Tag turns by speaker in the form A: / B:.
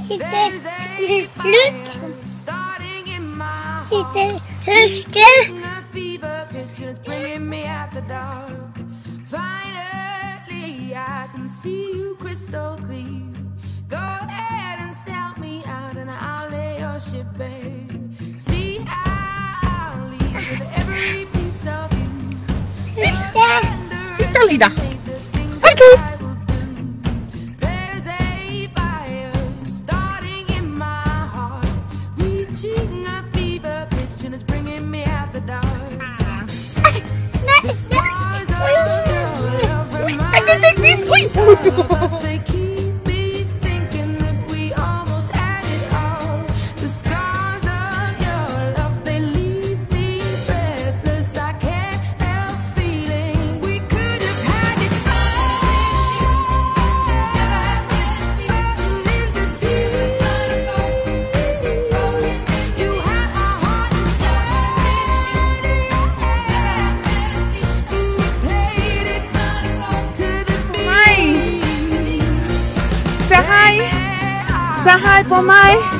A: sitter Luke. Sitter Huske. Finally, I can see you crystal clear. Go ahead and sell me out, and I'll lay your ship bare. See, I'll leave with every piece of you.
B: Sitta Lida. Hej
A: There's a fire starting in my heart, reaching a fever pitch, and it's bringing me out the dark.
B: I can take this.
A: They keep me thinking that we almost had it all. The scars of your love, they leave me breathless. I can't help feeling we could have had it all. In the deep, you had my heart inside, and you played it to the beat.
B: Say hi. Say hi for my.